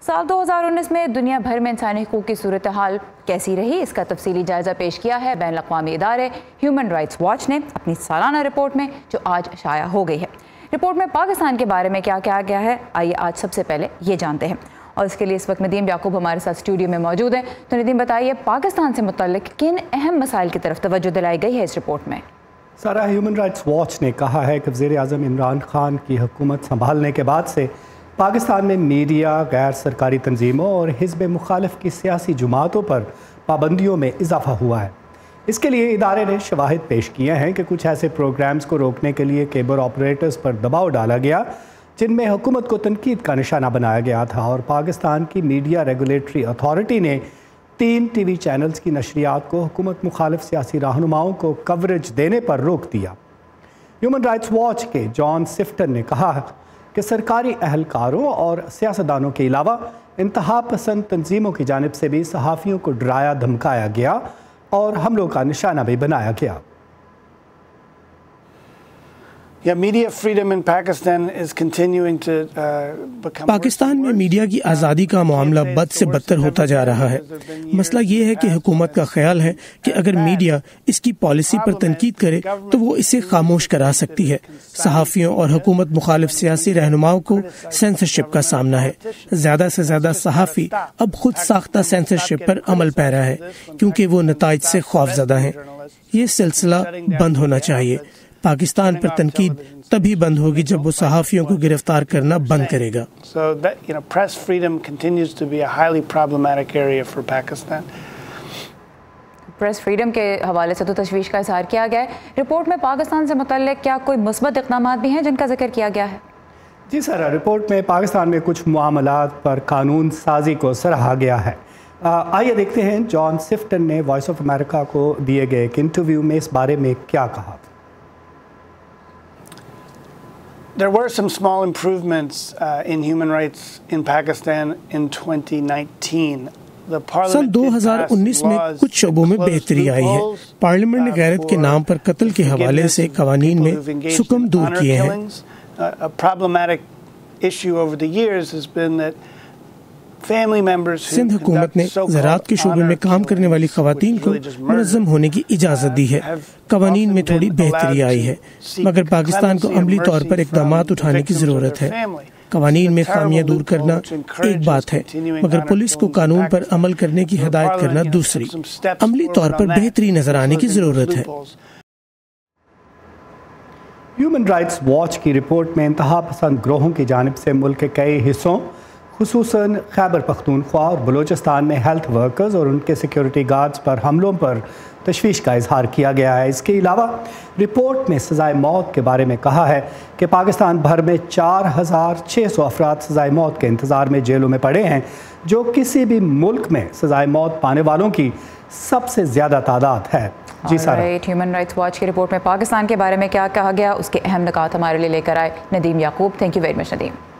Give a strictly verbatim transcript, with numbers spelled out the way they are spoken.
साल दो हज़ार उन्नीस में दुनिया भर में इंसानी हुकूक की सूरत हाल कैसी रही, इसका तफसीली जायज़ा पेश किया है बैन अक़वामी इदारे ह्यूमन राइट्स वॉच ने अपनी सालाना रिपोर्ट में, जो आज शाया हो गई है। रिपोर्ट में पाकिस्तान के बारे में क्या कहा गया है, आइए आज सबसे पहले ये जानते हैं। और इसके लिए इस वक्त नदीम याकूब हमारे साथ स्टूडियो में मौजूद हैं। तो नदीम, बताइए पाकिस्तान से मुतल्लिक किन अहम मसाइल की तरफ तवज्जो दिलाई गई है इस रिपोर्ट में? सारा, ह्यूमन राइट्स वॉच ने कहा है कि वज़ीर आज़म इमरान खान की हुकूमत संभालने के बाद से पाकिस्तान में मीडिया, गैर सरकारी तंजीमों और हिज़्ब मुखालिफ की सियासी जमातों पर पाबंदियों में इजाफा हुआ है। इसके लिए इदारे ने शवाहिद पेश किए हैं कि कुछ ऐसे प्रोग्राम्स को रोकने के लिए केबल ऑपरेटर्स पर दबाव डाला गया जिनमें हुकूमत को तनकीद का निशाना बनाया गया था, और पाकिस्तान की मीडिया रेगुलेटरी अथॉरिटी ने तीन टी वी चैनल्स की नशरियात को हुकूमत मुखालिफ सियासी रहनुमाओं को कवरेज देने पर रोक दिया। ह्यूमन राइट्स वॉच के जॉन सिफ्टन ने कहा कि सरकारी अहलकारों और सियासतदानों के अलावा इंतहा पसंद तंजीमों की जानिब से भी सहाफ़ियों को डराया धमकाया गया और हमलों का निशाना भी बनाया गया। पाकिस्तान में मीडिया की आज़ादी का मामला बद से बदतर होता जा रहा है। मसला ये है कि हुकूमत का ख्याल है कि अगर मीडिया इसकी पॉलिसी पर तनकीद करे तो वो इसे खामोश करा सकती है। सहाफ़ियों और हुकूमत मुखालिफ सियासी रहनुमाओं को सेंसरशिप का सामना है। ज़्यादा से ज़्यादा सहाफ़ी अब खुद साख्ता सेंसरशिप पर अमल पैरा है क्योंकि वो नताइज से खौफज़दा हैं। ये सिलसिला बंद होना चाहिए। पाकिस्तान पर तनकीद तभी बंद होगी जब वो सहाफ़ियों को गिरफ्तार करना बंद करेगा। प्रेस फ्रीडम के हवाले से तो तशवीश का इजहार किया गया है। रिपोर्ट में पाकिस्तान से मुतल्लिक क्या कोई मुस्बत इक़दामात भी हैं जिनका जिक्र किया गया है? जी सर, रिपोर्ट में पाकिस्तान में कुछ मामलात पर कानून साजी को सराहा गया है। आइए देखते हैं जॉन सिफ्टन ने वॉइस ऑफ अमेरिका को दिए गए एक इंटरव्यू में इस बारे में क्या कहा। There were some small improvements uh, in human rights in Pakistan in twenty nineteen. सन दो हज़ार उन्नीस में कुछ शोबों में बेहतरी आई है। पार्लियामेंट ने गैरत के नाम पर कत्ल के हवाले से कवानीन में सुकम दूर किए हैं। A problematic issue over the years has been that Sindh हुकूमत ने ज़राअत के शोबे में काम करने वाली ख़वातीन को मुनज़्ज़म होने की इजाज़त दी है। कवानीन में थोड़ी बेहतरी आई है, मगर पाकिस्तान को अमली तौर पर इक़दामात उठाने की ज़रूरत है। कवानीन में खामियां दूर करना एक बात है, मगर पुलिस को कानून पर अमल करने की हिदायत करना दूसरी। अमली तौर पर बेहतरी नजर आने की ज़रूरत है। ह्यूमन राइट्स वॉच की रिपोर्ट में इंतहा पसंद ग्रोहों की जानिब से मुल्क के कई हिस्सों खुसूसन खैबर पख्तूनख्वा और बलूचिस्तान में हेल्थ वर्कर्स और उनके सिक्योरिटी गार्ड्स पर हमलों पर तशवीश का इजहार किया गया है। इसके अलावा रिपोर्ट में सज़ाए मौत के बारे में कहा है कि पाकिस्तान भर में चार हज़ार छः सौ अफराद सज़ाए मौत के इंतज़ार में जेलों में पड़े हैं, जो किसी भी मुल्क में सज़ाए मौत पाने वालों की सबसे ज़्यादा तादाद है। जी सर, ह्यूमन राइट्स वॉच की रिपोर्ट में पाकिस्तान के बारे में क्या कहा गया, उसके अहम निकात हमारे लिए लेकर आए Nadeem Yaqoob. Thank you very much Nadeem.